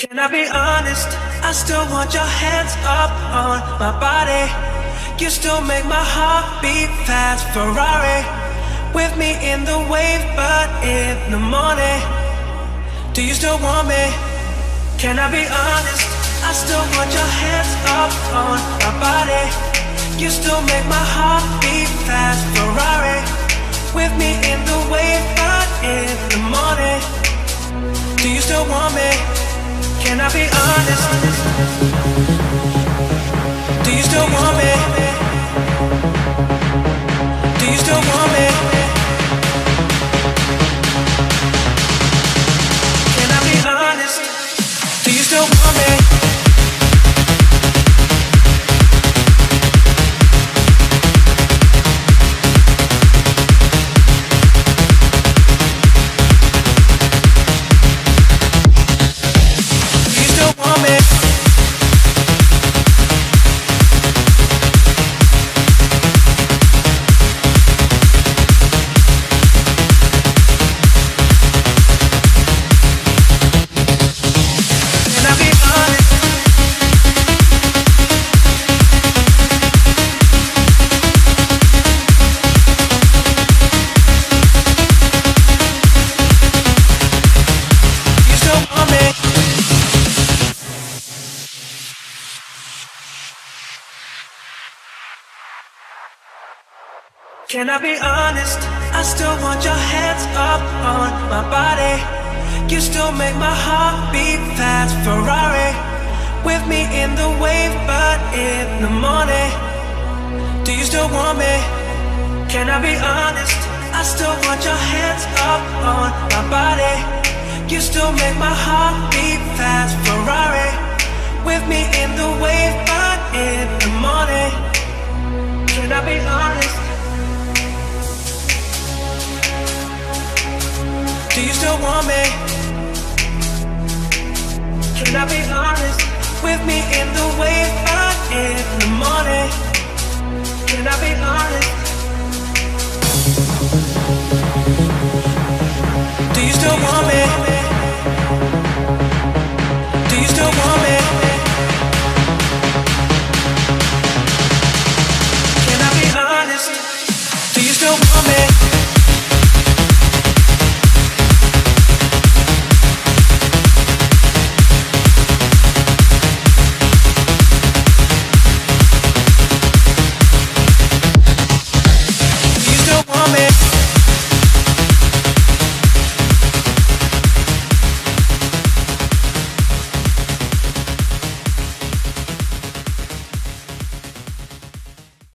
Can I be honest? I still want your hands up on my body. You still make my heart beat fast. Ferrari with me in the wave, but in the morning. Do you still want me? Can I be honest? I still want your hands up on my body. You still make my heart beat fast. Ferrari with me in the wave, but in the morning. Do you still want me? Can I be honest? Do you still want me? Do you still want me? Can I be honest? Do you still want me? Can I be honest? I still want your hands up on my body. You still make my heart beat fast. Ferrari with me in the wave, but in the morning. Do you still want me? Can I be honest? I still want your hands up on my body. You still make my heart beat fast. Ferrari with me in the wave, but in the morning. Can I be honest? Do you still want me? Can I be honest? With me in the wave, but in the morning. Can I be honest? Do you still want me?